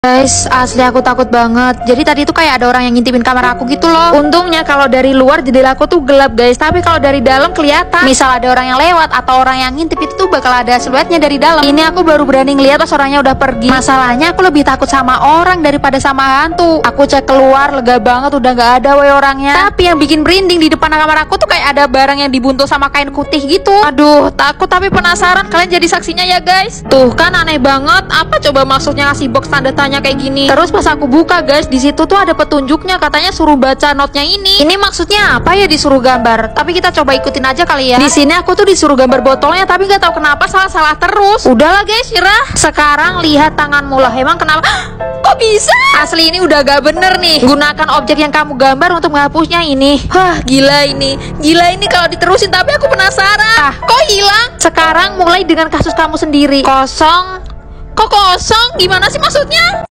Guys, asli aku takut banget. Jadi tadi tuh kayak ada orang yang ngintipin kamar aku gitu loh. Untungnya kalau dari luar jendela aku tuh gelap guys, tapi kalau dari dalam kelihatan. Misal ada orang yang lewat atau orang yang ngintip itu tuh bakal ada siluetnya dari dalam. Ini aku baru berani ngeliat pas orangnya udah pergi. Masalahnya aku lebih takut sama orang daripada sama hantu. Aku cek keluar, lega banget udah gak ada woy orangnya. Tapi yang bikin merinding di depan kamar aku tuh kayak ada barang yang dibuntul sama kain putih gitu. Aduh, takut tapi penasaran. Kalian jadi saksinya ya guys. Tuh kan aneh banget. Apa coba maksudnya ngasih box tanda tanya kayak gini? Terus pas aku buka guys, di situ tuh ada petunjuknya, katanya suruh baca notnya ini. Ini maksudnya apa ya disuruh gambar? Tapi kita coba ikutin aja kali ya. Di sini aku tuh disuruh gambar botolnya, tapi nggak tahu kenapa salah-salah terus. Udahlah guys, nyerah. Sekarang lihat tanganmu lah. Emang kenapa? Kok bisa? Asli ini udah gak bener nih. Gunakan objek yang kamu gambar untuk menghapusnya ini. Hah, gila ini. Gila ini kalau diterusin, tapi aku penasaran. Kok hilang? Sekarang mulai dengan kasus kamu sendiri. Kosong. Kok kosong? Gimana sih maksudnya?